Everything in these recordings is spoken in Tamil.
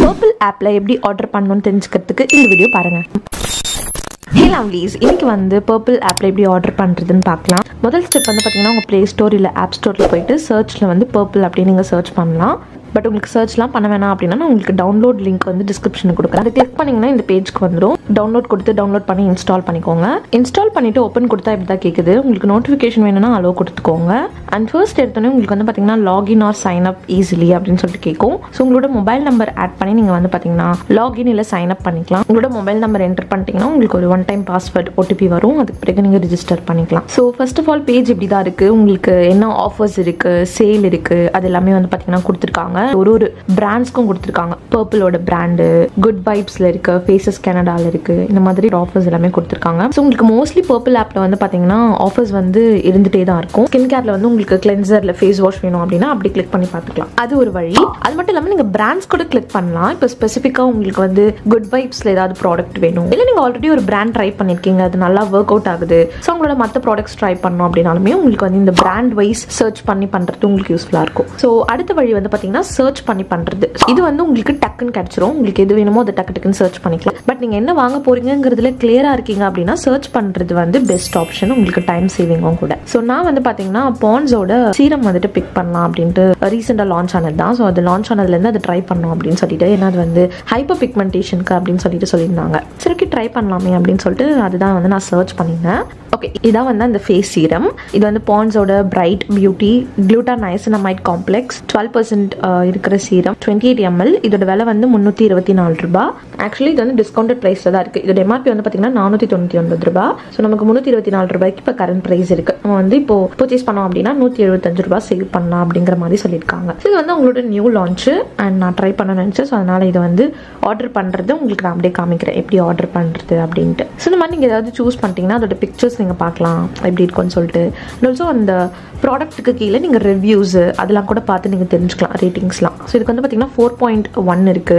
பர்பிள் ஆப்ல எப்படி ஆர்டர் பண்ணணும்னு தெரிஞ்சுக்கிறதுக்கு இந்த வீடியோ பாருங்க. ஹே லவ்லீஸ், இன்னைக்கு வந்து பர்பிள் ஆப்ல எப்படி ஆர்டர் பண்றதுன்னு பார்க்கலாம். முதல் ஸ்டெப் வந்து பார்த்தீங்கன்னா உங்கள் ப்ளே ஸ்டோர் இல்லை ஆப் ஸ்டோரில் போயிட்டு சர்ச்சில் வந்து பர்பிள் அப்படின்னு நீங்கள் சர்ச் பண்ணலாம். பட் உங்களுக்கு சர்ச்லாம் பண்ண வேணாம் அப்படின்னா நான் உங்களுக்கு டவுன்லோட் லிங்க் வந்து டிஸ்கிரிப்ஷனில் கொடுக்குறேன். அதை கிளிக் பண்ணிங்கன்னா இந்த பேஜ்க்கு வந்துடும். டவுன்லோட் கொடுத்து டவுன்லோட் பண்ணி இன்ஸ்டால் பண்ணிக்கோங்க. இன்ஸ்டால் பண்ணிவிட்டு ஓப்பன் கொடுத்தா இப்படி தான் கேட்குது. உங்களுக்கு நோட்டிஃபிகேஷன் வேணும்னா அலோ கொடுத்துக்கோங்க. அண்ட் ஃபர்ஸ்ட் எடுத்தோன்னே உங்களுக்கு வந்து பார்த்தீங்கன்னா login or sign up easily அப்படின்னு சொல்லிட்டு கேட்கும். ஸோ உங்களோட மொபைல் நம்பர் ஆட் பண்ணி நீங்கள் வந்து பார்த்தீங்கன்னா லாகின் இல்லை சைன் அப் பண்ணிக்கலாம். உங்களோட மொபைல் நம்பர் என்டர் பண்ணிட்டீங்கன்னா உங்களுக்கு ஒரு 1 டைம் பாஸ்வேர்ட் ஓடிபி வரும். அதுக்கு பிறகு நீங்கள் ரிஜிஸ்டர் பண்ணிக்கலாம். So first of all page இப்படி தான் இருக்குது. உங்களுக்கு என்ன ஆஃபர்ஸ் இருக்குது, சேல் இருக்குது, அது எல்லாமே வந்து பார்த்தீங்கன்னா கொடுத்துருக்காங்க. ஒரு பிராண்ட்ஸ்க்கும் கொடுத்துருக்காங்க. பர்பிளோட பிராண்டு, குட் வைப்ஸ்ல இருக்கு, ஃபேசஸ் கனடால இருக்கு, இந்த மாதிரி ஆஃபர்ஸ் எல்லாமே கொடுத்துருக்காங்க. ஸோ உங்களுக்கு மோஸ்ட்லி பர்பிள் ஆப்ல வந்து பாத்தீங்கன்னா ஆஃபர்ஸ் வந்து இருந்துட்டே தான் இருக்கும். ஸ்கின் கேர்ல வந்து உங்களுக்கு கிளென்சர்ல ஃபேஸ் வாஷ் வேணும் அப்படின்னா அப்படி கிளிக் பண்ணி பார்த்துக்கலாம். அது ஒரு வழி. அது மட்டும் இல்லாமல் நீங்க பிராண்ட்ஸ் கூட கிளிக் பண்ணலாம். இப்போ ஸ்பெசிஃபிக்கா உங்களுக்கு வந்து குட் வைப்ஸ்ல ஏதாவது ப்ராடக்ட் வேணும், இல்லை நீங்க ஆல்ரெடி ஒரு பிராண்ட் ட்ரை பண்ணிருக்கீங்க, அது நல்லா ஒர்க் அவுட் ஆகுது, ஸோ உங்களோட மற்ற ப்ராடக்ட்ஸ் ட்ரை பண்ணணும் அப்படின்னாலுமே உங்களுக்கு வந்து இந்த பிராண்ட் வைஸ் சர்ச் பண்ணி பண்றது உங்களுக்கு யூஸ்ஃபுல்லா இருக்கும். ஸோ அடுத்த வழி வந்து பாத்தீங்கன்னா சர்ச் பண்ணி பண்றது. இது வந்து உங்களுக்கு டக்குன்னு கிடைச்சிரும். உங்களுக்கு எது வேணுமோ அதை டக்குன்னு சர்ச் பண்ணிக்கலாம். பட் நீங்க என்ன வாங்க போறீங்கிறதுல கிளியரா இருக்கீங்க அப்படின்னா சர்ச் பண்றது வந்து பெஸ்ட் ஆப்ஷன், உங்களுக்கு டைம் சேவிங்கும் கூட. ஸோ நான் வந்து பாத்தீங்கன்னா பாண்ட்ஸோட சீரம் வந்துட்டு பிக் பண்ணலாம் அப்படின்ட்டு ரீசெண்டா லான்ச் ஆனது தான். ஸோ அது லான்ச் ஆனதுல இருந்து அதை ட்ரை பண்ணணும் அப்படின்னு சொல்லிட்டு, ஏன்னா அது வந்து ஹைப்பர் பிக்மெண்டேஷனுக்கு அப்படின்னு சொல்லிட்டு சொல்லியிருந்தாங்க. சரி ட்ரை பண்ணலாமே அப்படின்னு சொல்லிட்டு அதுதான் வந்து நான் சர்ச் பண்ணியிருந்தேன். ஓகே, இதான் வந்து அந்த ஃபேஸ் சீரம். இது வந்து பாண்ட்ஸோட பிரைட் பியூட்டி குளூட்டான் நைசினமைட் காம்ப்ளெக்ஸ் 12% இருக்கிற சீரம், 28 ml. இதோட விலை வந்து 324 ரூபாய். ஆக்சுவலி இது வந்து டிஸ்கவுண்டட் பிரைஸ்ல தான் இருக்கு. இதோட எம்ஆர்பி வந்து பாத்தீங்கன்னா 499 ரூபாய். ஸோ நமக்கு 324 ரூபாய்க்கு இப்போ கரண்ட் பிரைஸ் இருக்கு. நம்ம வந்து இப்போ பர்ச்சேஸ் பண்ணோம் அப்படின்னா 175 ரூபாய் சேவ் பண்ணலாம் அப்படிங்கிற மாதிரி சொல்லியிருக்காங்க. இது வந்து உங்களோட நியூ லான்ச் அண்ட் நான் ட்ரை பண்ண நினைச்சேன். ஸோ அதனால இதை வந்து ஆர்டர் பண்றது உங்களுக்கு நான் அப்படியே காமிக்கிறேன் எப்படி ஆர்டர் பண்றது அப்படின்ட்டு. ஸோ இந்த மாதிரி நீங்க ஏதாவது சூஸ் பண்ணிட்டீங்கன்னா அதோட பிக்சர்ஸ் நீங்க பார்க்கலாம் எப்படி இருக்கும்னு சொல்லிட்டு. அண்ட் ஆல்சோ அந்த ப்ராடக்ட்டுக்கு கீழே நீங்க ரிவ்யூஸ் அதெல்லாம் கூட பார்த்து நீங்க தெரிஞ்சுக்கலாம், ரேட்டிங்ஸ்லாம். ஸோ இதுக்கு வந்து பார்த்தீங்கன்னா 4.1 இருக்கு,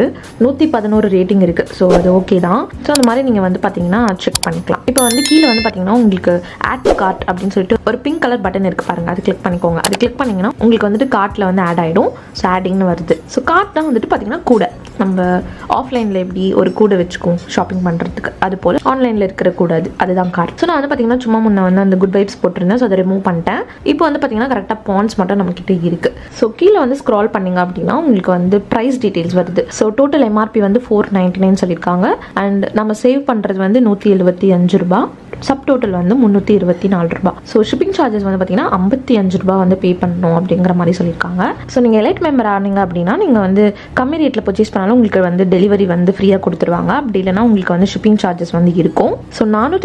111 ரேட்டிங் இருக்கு. ஸோ அது ஓகே தான். ஸோ அந்த மாதிரி நீங்க வந்து பார்த்தீங்கன்னா செக் பண்ணிக்கலாம். இப்போ வந்து கீழே வந்து பார்த்தீங்கன்னா உங்களுக்கு ஆட் டு கார்ட் அப்படின்னு சொல்லிட்டு ஒரு பிங்க் கலர் பட்டன் இருக்கு பாருங்க, அது கிளிக் பண்ணிக்கோங்க. அது கிளிக் பண்ணீங்கன்னா உங்களுக்கு வந்துட்டு கார்ட்ல வந்து ஆட் ஆயிடும். ஸோ ஆடிங்னு வருது. ஸோ கார்ட் தான் வந்துட்டு பார்த்தீங்கன்னா கூட நம்ம ஆஃப்லைன்ல எப்படி ஒரு கூட வச்சுக்கும் ஷாப்பிங் பண்றதுக்கு, அது போல ஆன்லைன்ல இருக்கிற கூட அதுதான் கார்ட். ஸோ நான் வந்து பார்த்தீங்கன்னா சும்மா முன்ன வந்து அந்த குட் வைப்ஸ் போட்டிருந்தேன். ஸோ அதை ரிமூவ் பண்ணிட்டேன். இப்போ வந்து பார்த்தீங்கன்னா கரெக்டாக பாண்ட்ஸ் மட்டும் நம்ம கிட்ட இருக்கு. ஸோ கீழே வந்து ஸ்க்ரால் பண்ணீங்க அப்படின்னா உங்களுக்கு வந்து பிரைஸ் டீடைல்ஸ் வருது. ஸோ டோட்டல் எம்ஆர்பி வந்து 499 சொல்லியிருக்காங்க. அண்ட் நம்ம சேவ் பண்றது வந்து 175 ரூபாய். சப் டோட்டல் வந்து 324 ரூபாய். ஸோ ஷிப்பிங் சார்ஜஸ் வந்து பார்த்தீங்கன்னா 55 ரூபாய் வந்து பே பண்ணணும் அப்படிங்கிற மாதிரி சொல்லியிருக்காங்க. ஸோ நீங்கள் எலைட் மெம்பர் ஆனீங்க அப்படின்னா நீங்கள் வந்து கம்மி ரேட்டில் பர்ச்சேஸ் பண்ணாலும் உங்களுக்கு வந்து டெலிவரி வந்து ஃப்ரீயாக கொடுத்துருவாங்க. அப்படி இல்லைன்னா உங்களுக்கு வந்து ஷிப்பிங் சார்ஜஸ் வந்து இருக்கும். ஸோ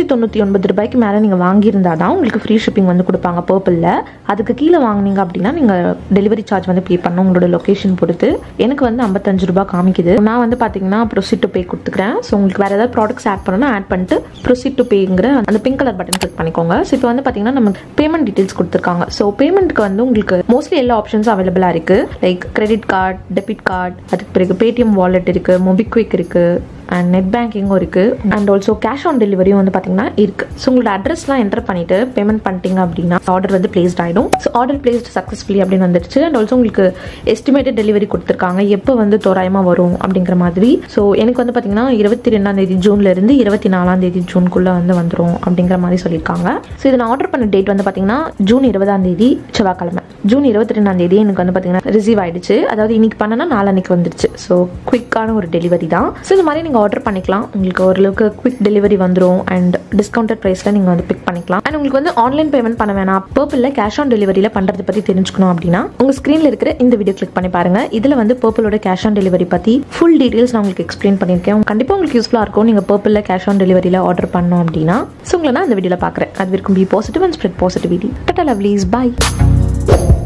499 ரூபாய்க்கு மேலே நீங்கள் வாங்கியிருந்தா தான் உங்களுக்கு ஃப்ரீ ஷிப்பிங் வந்து கொடுப்பாங்க பர்பிளில். அதுக்கு கீழே வாங்கினீங்க அப்படின்னா நீங்கள் டெலிவரி சார்ஜ் வந்து பே பண்ணணும் உங்களோட லொக்கேஷன் பொறுத்து. எனக்கு வந்து 55 ரூபாய் காமிக்குது. நான் வந்து பார்த்தீங்கன்னா ப்ரொசீட் டு பே கொடுத்துக்கிறேன். ஸோ உங்களுக்கு வேறு ஏதாவது ப்ராடக்ட்ஸ் ஆட் பண்ணணும்னா ஆட் பண்ணிட்டு ப்ரொசீட் டு பேங்கிற அந்த பிங்க் கலர் பட்டன் கிளிக் பண்ணிக்கோங்க. ஸோ இப்போ வந்து பார்த்தீங்கன்னா நமக்கு பேமெண்ட் டீடைல்ஸ் கொடுத்துருக்காங்க. ஸோ பேமெண்ட்க்கு வந்து உங்களுக்கு மோஸ்ட்லி எல்லா ஆப்ஷன்ஸும் அவைலபிளா இருக்கு. Like credit card, debit card, அதுக்கு பிறகு பேடிஎம் வாலெட் இருக்கு, மொபிக்விக் இருக்கு, அண்ட் நெட் பேங்கிங்கும் இருக்கு. அண்ட் ஆல்சோ கேஷ் ஆன் டெலிவரியும் வந்து பார்த்தீங்கன்னா இருக்கு. ஸோ உங்களோட அட்ரஸ்லாம் என்டர் பண்ணிட்டு பேமெண்ட் பண்ணிட்டீங்க அப்படின்னா ஆர்டர் வந்து பிளேஸ்ட் ஆயிடும். ஸோ ஆர்டர் பிளேஸ்ட் சக்ஸஸ்ஃபுல்லி அப்படின்னு வந்துருச்சு. அண்ட் ஆல்சோ உங்களுக்கு எஸ்டிமேட்டட் டெலிவரி கொடுத்துருக்காங்க, எப்போ வந்து தோராயமா வரும் அப்படிங்கிற மாதிரி. ஸோ எனக்கு வந்து பார்த்தீங்கன்னா 22 ஜூன்ல இருந்து 24 ஜூனுக்குள்ள வந்து வந்துடும் அப்படிங்கிற மாதிரி சொல்லியிருக்காங்க. ஸோ இதை நான் ஆர்டர் பண்ண டேட் வந்து பார்த்தீங்கன்னா ஜூன் 20 செவ்வாய்க்கிழமை. ஜூன் 22 எனக்கு வந்து பார்த்தீங்கன்னா ரிசீவ் ஆயிடுச்சு. அதாவது இன்னைக்கு பண்ணனா நாளைக்கு வந்துருச்சு. ஸோ குவிக்கான ஒரு டெலிவரி தான். ஸோ இந்த மாதிரி ஆர்டர் பண்ணிக்கலாம். உங்களுக்கு ஓரளவுக்கு குவிக் டெலிவரி வந்துடும். அண்ட் டிஸ்கவுண்டட் பிரைஸ்ல நீங்க வந்து பிக் பண்ணிக்கலாம். அண்ட் உங்களுக்கு வந்து ஆன்லைன் பேமெண்ட் பண்ண வேணாம், பர்பிள்ல கேஷ் ஆன் டெலிவரியில பண்றதை பத்தி தெரிஞ்சுக்கணும் அப்படின்னா உங்க ஸ்கிரீன்ல இருக்கிற இந்த வீடியோ கிளிக் பண்ணி பாருங்க. இதுல வந்து பர்பிளோட கேஷ் ஆன் டெலிவரி பத்தி ஃபுல் டீடைல்ஸ் நான் உங்களுக்கு எக்ஸ்பிளைன் பண்ணிருக்கேன். கண்டிப்பா உங்களுக்கு யூஸ்ஃபுல்லா இருக்கும் நீங்க பர்பிள்ல கேஷ் ஆன் டெலிவரியில ஆர்டர் பண்ணணும் அப்படின்னா. ஸோ உங்களை நான் இந்த வீடியோல பாக்குறேன். அது வரைக்கும் be positive and spread positivity. Tata lovelies, by.